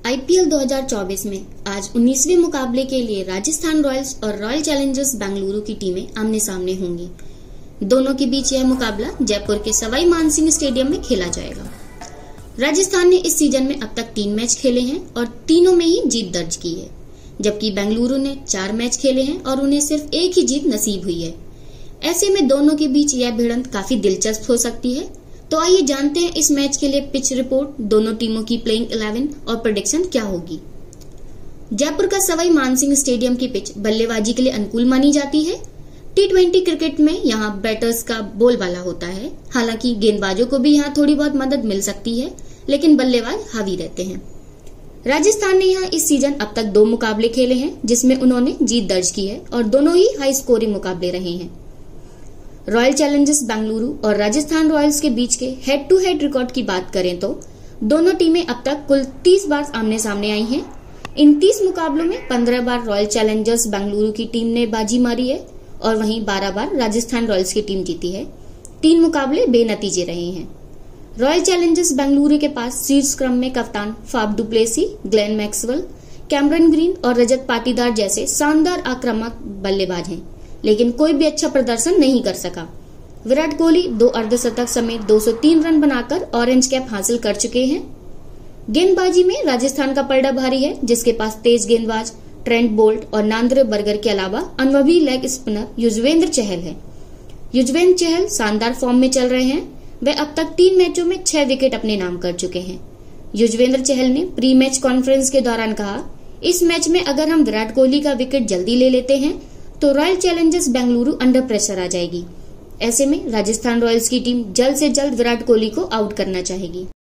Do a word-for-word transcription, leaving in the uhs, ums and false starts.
IPL दो हज़ार चौबीस में आज उन्नीसवें मुकाबले के लिए राजस्थान रॉयल्स और रॉयल चैलेंजर्स बेंगलुरु की टीमें आमने सामने होंगी। दोनों के बीच यह मुकाबला जयपुर के सवाई मानसिंह स्टेडियम में खेला जाएगा। राजस्थान ने इस सीजन में अब तक तीन मैच खेले हैं और तीनों में ही जीत दर्ज की है, जबकि बेंगलुरु ने चार मैच खेले हैं और उन्हें सिर्फ एक ही जीत नसीब हुई है। ऐसे में दोनों के बीच यह भिड़ंत काफी दिलचस्प हो सकती है। तो आइए जानते हैं इस मैच के लिए पिच रिपोर्ट, दोनों टीमों की प्लेइंग इलेवन और प्रेडिक्शन क्या होगी। जयपुर का सवाई मानसिंह स्टेडियम की पिच बल्लेबाजी के लिए अनुकूल मानी जाती है। टी ट्वेंटी क्रिकेट में यहाँ बैटर्स का बोलबाला होता है। हालांकि गेंदबाजों को भी यहाँ थोड़ी बहुत मदद मिल सकती है, लेकिन बल्लेबाज हावी रहते हैं। राजस्थान ने यहाँ इस सीजन अब तक दो मुकाबले खेले हैं, जिसमें उन्होंने जीत दर्ज की है और दोनों ही हाई स्कोरिंग मुकाबले रहे हैं। रॉयल चैलेंजर्स बेंगलुरु और राजस्थान रॉयल्स के बीच के हेड टू हेड रिकॉर्ड की बात करें तो दोनों टीमें अब तक कुल तीस बार आमने सामने आई हैं। इन तीस मुकाबलों में पंद्रह बार रॉयल चैलेंजर्स बेंगलुरु की टीम ने बाजी मारी है और वहीं बारह बार राजस्थान रॉयल्स की टीम जीती है। तीन मुकाबले बेनतीजे रहे हैं। रॉयल चैलेंजर्स बेंगलुरु के पास शीर्ष क्रम में कप्तान Faf du Plessis, Glenn Maxwell, Cameron Green और रजत पाटीदार जैसे शानदार आक्रामक बल्लेबाज हैं, लेकिन कोई भी अच्छा प्रदर्शन नहीं कर सका। विराट कोहली दो अर्धशतक समेत दो सौ तीन रन बनाकर ऑरेंज कैप हासिल कर चुके हैं। गेंदबाजी में राजस्थान का पलड़ा भारी है, जिसके पास तेज गेंदबाज ट्रेंट बोल्ट और नांद्रे बर्गर के अलावा अनुभवी लेग स्पिनर युजवेंद्र चहल है। युजवेंद्र चहल शानदार फॉर्म में चल रहे हैं। वे अब तक तीन मैचों में छह विकेट अपने नाम कर चुके हैं। युजवेंद्र चहल ने प्री मैच कॉन्फ्रेंस के दौरान कहा, इस मैच में अगर हम विराट कोहली का विकेट जल्दी ले लेते हैं तो Royal Challengers Bengaluru under pressure आ जाएगी। ऐसे में राजस्थान रॉयल्स की टीम जल्द से जल्द विराट कोहली को आउट करना चाहेगी।